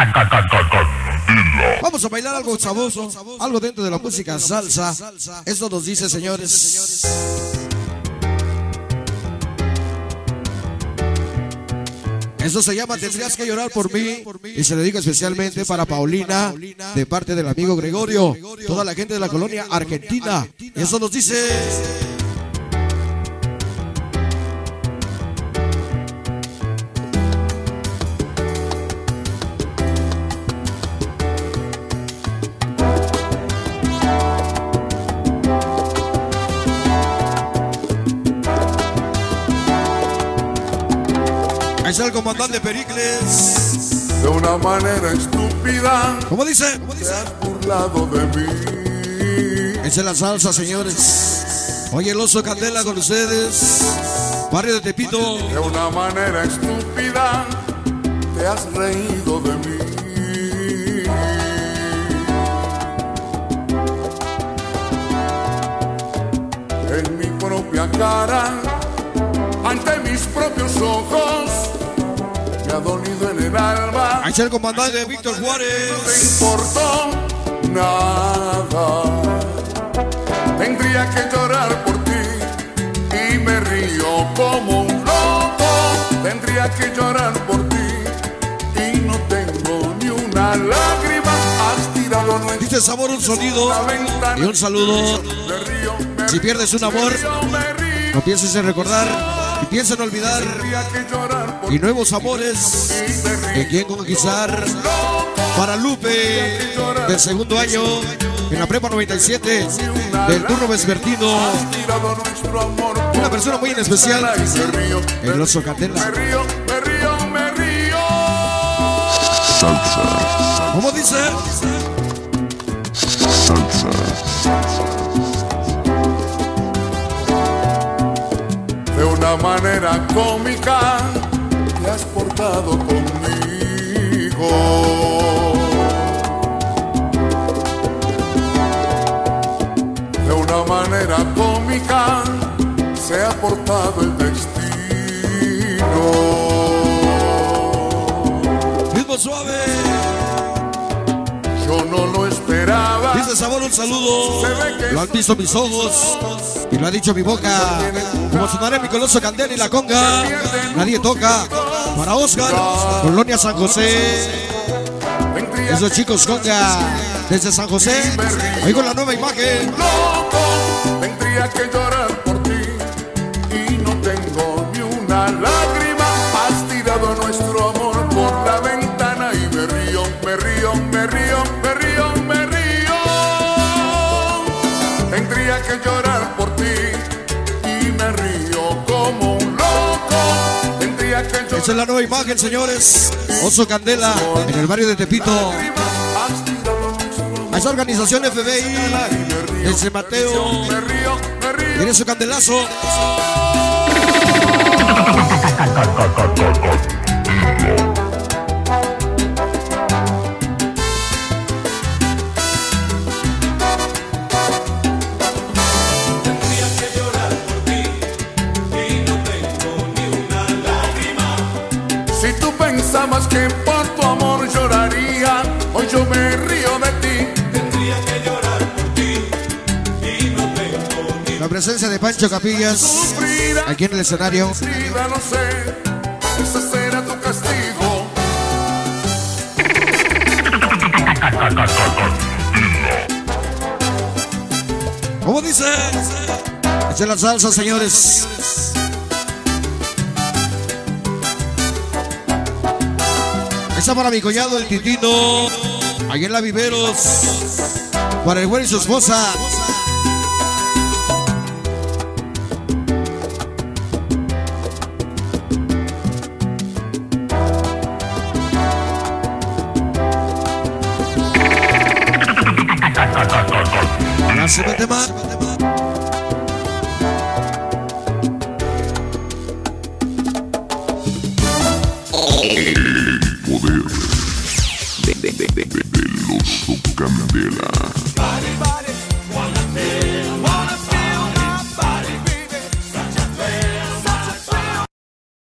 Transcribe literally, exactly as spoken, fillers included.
Vamos a bailar algo sabroso, algo dentro de la música salsa. Esto nos dice, señores. Esto se llama Tendrías que llorar por mí y se dedica especialmente para Paulina, de parte del amigo Gregorio, toda la gente de la colonia Argentina. Y eso nos dice... Es el comandante Pericles. De una manera estúpida, ¿cómo dice? ¿Cómo dice? Te has burlado de mí. Esa es la salsa, señores. Oye, el oso Candela con ustedes. Barrio de Tepito. De una manera estúpida te has reído de mí. En mi propia cara, ante mis propios ojos, me ha dolido en el alma. Ahí está el comandante Víctor Juárez. No te importó nada. Tendría que llorar por ti y me río como un loco. Tendría que llorar por ti y no tengo ni una lágrima. Has tirado nuestro dice Sabor un sonido y un saludo. Me río, me si pierdes un amor, río, me río. no pienses en recordar. Y piensa en olvidar y nuevos amores en quien conquistar. Para Lupe, del segundo año en la prepa noventa y siete del turno vespertino. Una persona muy en especial, el oso Candela. Salsa. ¿Cómo dice? Salsa. De una manera cómica te has portado conmigo. De una manera cómica se ha portado el destino. Ritmo suave. Yo no lo esperaba. Dice Sabor un saludo. Lo han visto mis ojos y lo ha dicho mi boca. Como sonaré mi coloso Candela y la conga. Nadie toca. Para Oscar, Colonia San José. Esos chicos conga desde San José. Ahí con la nueva imagen. Loco, tendría que llorar por ti y no tengo ni una lágrima. Has tirado nuestro amor por la ventana y me río, me río, me río, me río, me río. Tendría que llorar por ti y me río como un loco. Tendría que llorar. Esa es la nueva imagen, señores. Oso Candela en el barrio de Tepito. A esa organización F B I de San Mateo. Tiene su candelazo. Tendría que llorar por ti y no tengo ni una lágrima. Si tú pensabas que por tu amor lloraría, hoy yo me río de ti. Tendría que llorar por ti y no tengo ni La presencia de Pancho Capillas Sufrirás, aquí en el escenario. vida, no sé, ese será tu castigo. ¿Cómo dice? Esa es la salsa, señores. Esa para mi collado, el Titino. Allá en la Viveros. Para el güey y su esposa. Ya se mete más. El poder de, de, de, de, de, del oso Candela.